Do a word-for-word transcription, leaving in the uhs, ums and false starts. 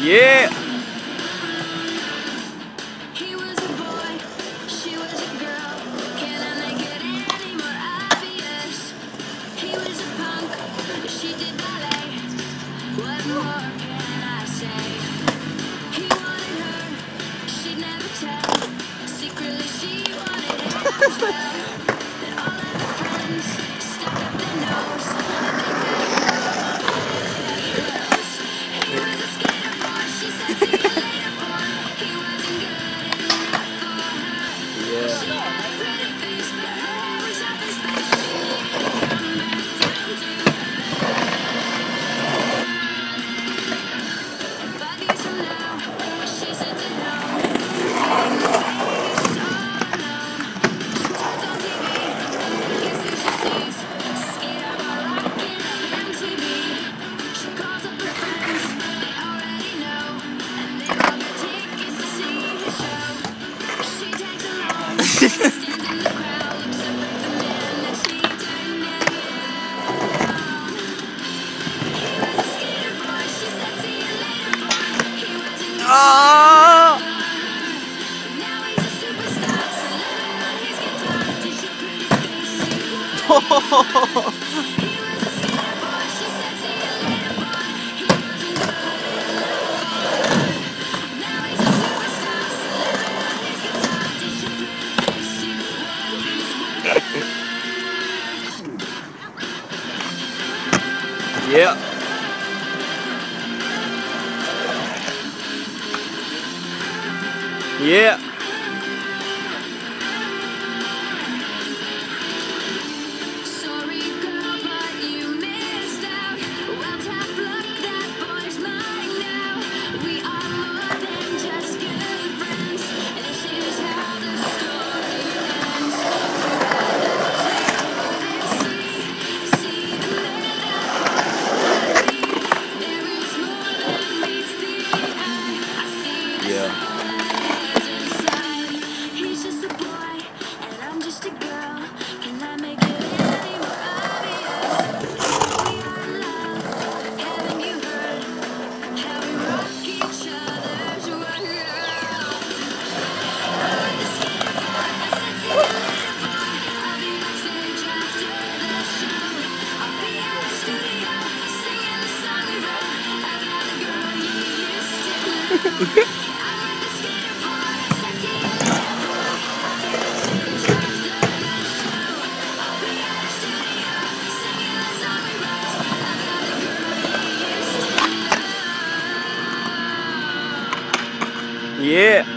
Yeah. He was a boy, she was a girl. Can I make it any more obvious? He was a punk, she did ballet. What more can I say? He wanted her, she'd never tell. Secretly she wanted him as well. Then all of her friends stuck up their nose, and they couldn't grow clothes. He was a skater boy, she said see you later boy. He wasn't good enough for her. Yeah. She had a pretty face, but her hair was up in space. She needed to come back down to earth. Five years from now, she said to home, maybe she's all alone. She turns on T V, guess who she sees? Skater boy rocking M T V. She calls up her friends, they already know, and they all got tickets to see his show. She tags along, stands in the crowd, looks up at the man that she turned down. He was a skater boy, she said see you later boy. He wasn't good Oh. now he's a superstar, slipping on his guitar, dish a pretty face to what he was a skater boy, she said see you later boy. He wasn't good enough for her. Now he's a superstar, slipping on his guitar, dish a pretty face to what he's worth. Yeah. Yeah. Sorry girl, but you missed out. Well, tough luck, that boy's mine now. We are more than just good friends. This is how the story ends. See, see the man that boy should be. There is more than meets the eye. I see the Yeah. soul that is inside. He's just a boy, and I'm just a girl. Can I make it any more obvious? We are in love. Haven't you heard how we rock each other's world? I'm the skater boy. I said see you later, boy. I'll be backstage after the show. I'll be at the studio singing the song we wrote about the girl you used to know. I'm the skater boy. I said see you later, boy. I'll be backstage after the show. I'll be at the studio singing the song we wrote about the girl you used to know. Yeah.